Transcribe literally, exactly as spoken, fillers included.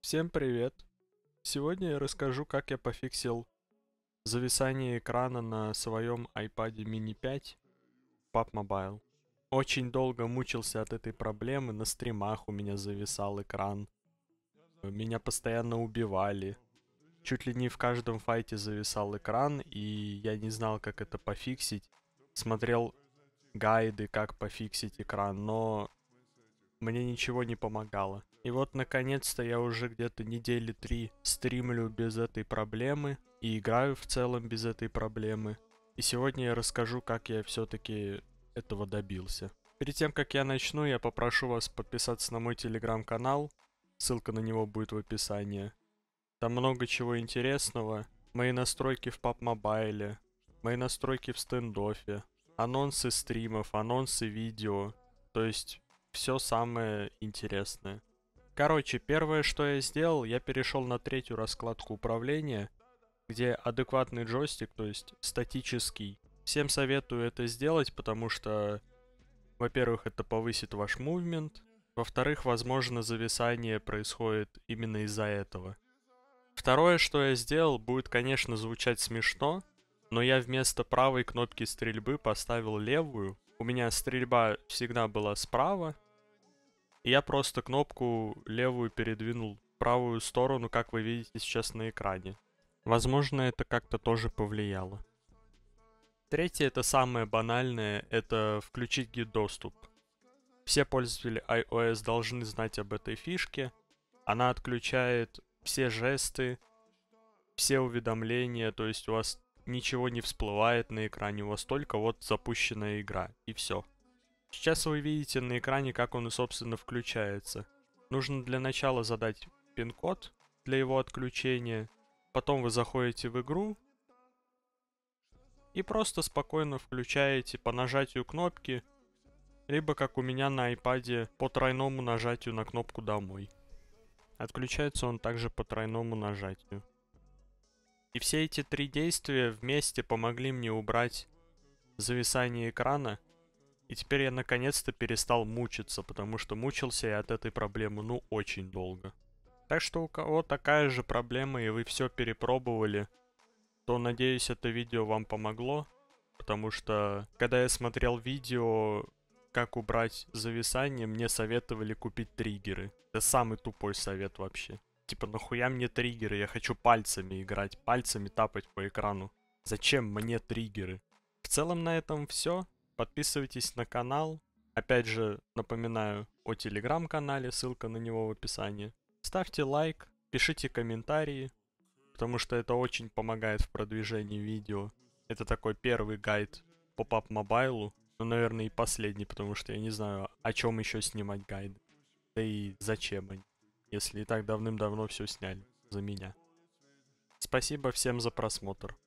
Всем привет! Сегодня я расскажу, как я пофиксил зависание экрана на своем iPad mini пять в пабг Mobile. Очень долго мучился от этой проблемы, на стримах у меня зависал экран. Меня постоянно убивали. Чуть ли не в каждом файте зависал экран, и я не знал, как это пофиксить. Смотрел гайды, как пофиксить экран, но мне ничего не помогало. И вот наконец-то я уже где-то недели три стримлю без этой проблемы и играю в целом без этой проблемы. И сегодня я расскажу, как я все-таки этого добился. Перед тем, как я начну, я попрошу вас подписаться на мой телеграм-канал. Ссылка на него будет в описании. Там много чего интересного. Мои настройки в пабг Mobile, мои настройки в стендофе, анонсы стримов, анонсы видео. То есть все самое интересное. Короче, первое, что я сделал, я перешел на третью раскладку управления, где адекватный джойстик, то есть статический. Всем советую это сделать, потому что, во-первых, это повысит ваш мувмент, во-вторых, возможно, зависание происходит именно из-за этого. Второе, что я сделал, будет, конечно, звучать смешно, но я вместо правой кнопки стрельбы поставил левую. У меня стрельба всегда была справа, и я просто кнопку левую передвинул в правую сторону, как вы видите сейчас на экране. Возможно, это как-то тоже повлияло. Третье, это самое банальное, это включить гид-доступ. Все пользователи iOS должны знать об этой фишке. Она отключает все жесты, все уведомления, то есть у вас ничего не всплывает на экране, у вас только вот запущенная игра, и все. Сейчас вы видите на экране, как он, собственно, включается. Нужно для начала задать пин-код для его отключения. Потом вы заходите в игру и просто спокойно включаете по нажатию кнопки, либо, как у меня на iPad, по тройному нажатию на кнопку «Домой». Отключается он также по тройному нажатию. И все эти три действия вместе помогли мне убрать зависание экрана. И теперь я наконец-то перестал мучиться, потому что мучился я от этой проблемы, ну, очень долго. Так что у кого такая же проблема, и вы все перепробовали, то, надеюсь, это видео вам помогло. Потому что, когда я смотрел видео, как убрать зависание, мне советовали купить триггеры. Это самый тупой совет вообще. Типа, нахуя мне триггеры? Я хочу пальцами играть, пальцами тапать по экрану. Зачем мне триггеры? В целом на этом все. Подписывайтесь на канал. Опять же, напоминаю о телеграм-канале, ссылка на него в описании. Ставьте лайк, пишите комментарии, потому что это очень помогает в продвижении видео. Это такой первый гайд по пабг Mobile, ну, наверное, и последний, потому что я не знаю, о чем еще снимать гайды. Да и зачем они, если и так давным-давно все сняли за меня. Спасибо всем за просмотр.